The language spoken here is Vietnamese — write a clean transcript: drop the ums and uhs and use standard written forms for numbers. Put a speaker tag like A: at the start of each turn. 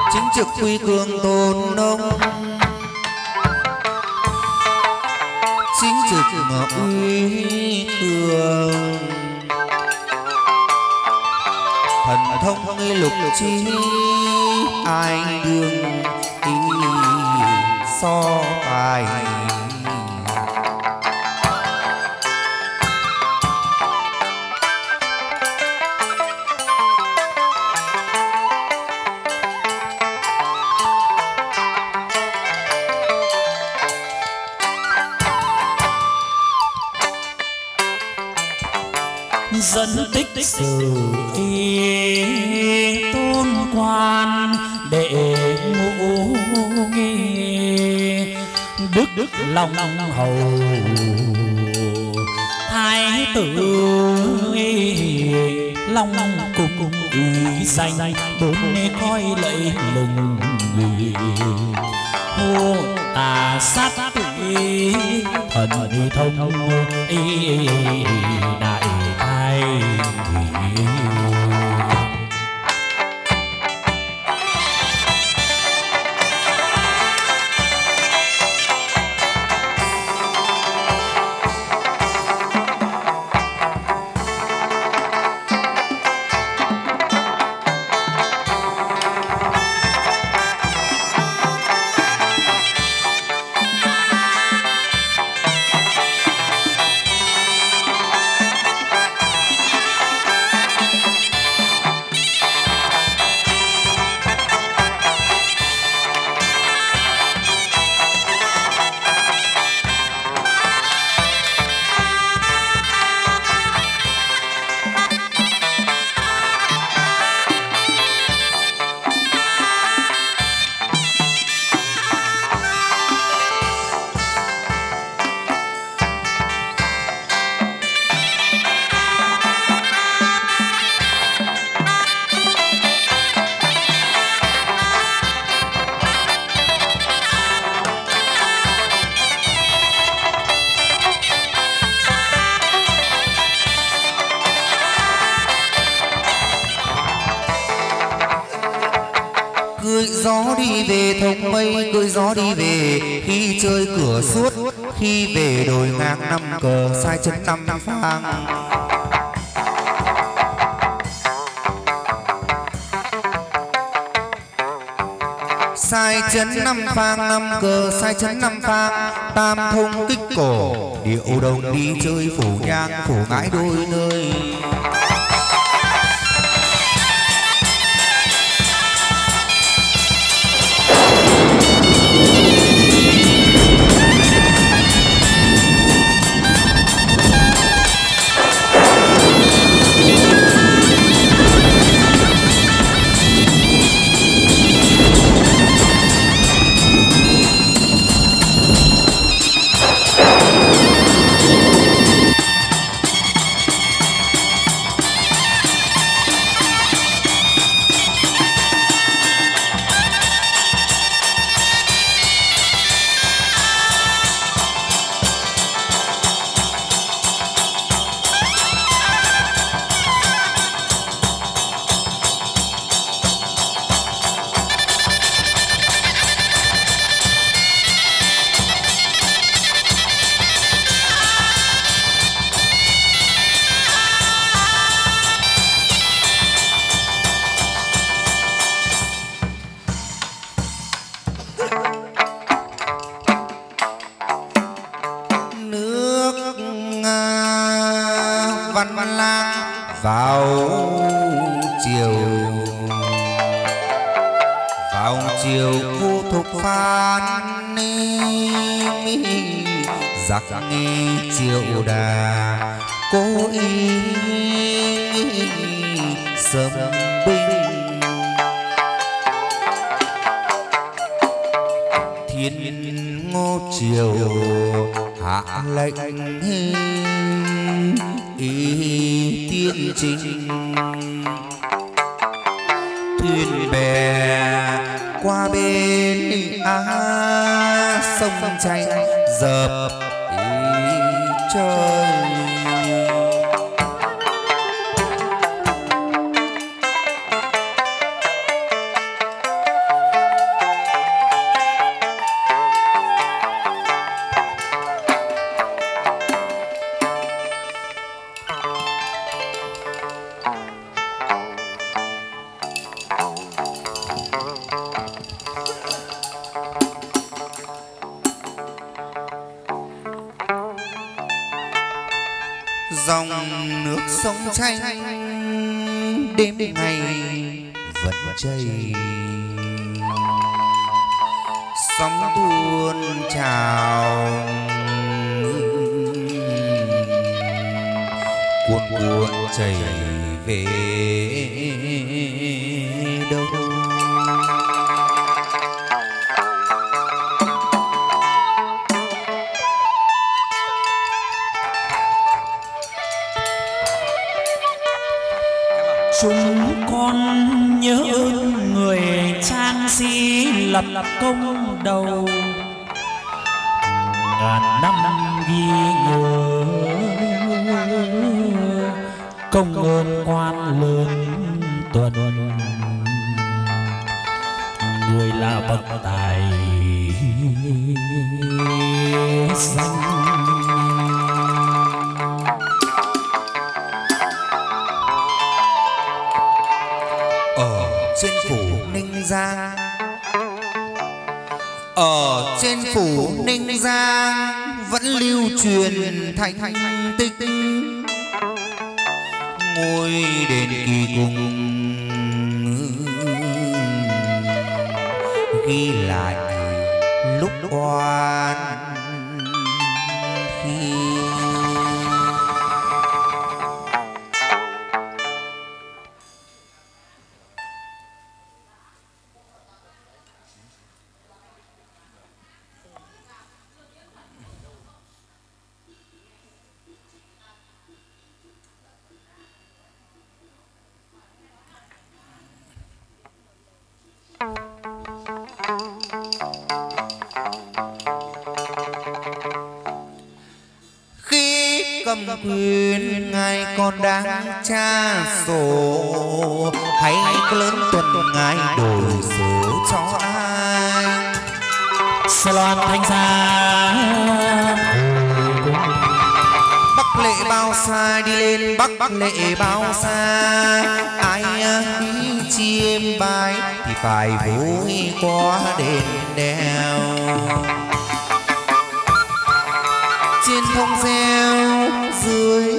A: chính trực quy cường tôn nông, chính trực mà uy cường, thần thông lục chi ai đương ý so tài.
B: Dân tích sử tôn quan đệ ngũ nghi đức long hầu thái tử long cùng ý danh bốn coi lẫy lừng hô tà sát quỷ thần thông đại thái.
A: Thông mây cưỡi gió đi về, khi chơi cửa suốt, khi về đồi ngang năm cờ, sai chân năm phang. Sai chân năm phang, năm cờ sai chân năm phang, tam thông kích cổ, điệu đồng đi chơi phủ nhang phủ ngãi đôi nơi. Chiều vô thục phan giặc triệu đà cố ý sớm binh. Thiên Ngô Triều hạ lệnh ý tiên trình, thuyền bè qua bên sông tranh dập trời. sông tranh đêm ngày vẫn chảy, sóng tuôn trào cuồn cuộn chảy về đâu.
B: Chúng con nhớ ơn người trang sĩ lập công đầu, ngàn năm ghi nhớ công ơn quan lớn tuần, người là bậc tài danh.
A: Trên phủ Ninh Giang, ở trên phủ Ninh Giang vẫn lưu truyền thành tích ngôi đền kỳ cùng, ghi lại lúc oan khi. Cầm quyền ngài còn đang tra sổ, hãy lớn tuần ngài đổi số cho ai.
B: Sài Loan Thanh Xa
A: Bắc lệ bao xa đi lên Bắc lệ bao xa, ai đi chiêm bài thì phải vui qua đền đèo. Trên thông reo dưới